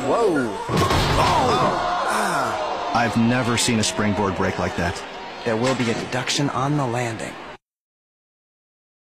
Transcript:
Whoa. I've never seen a springboard break like that. There will be a deduction on the landing.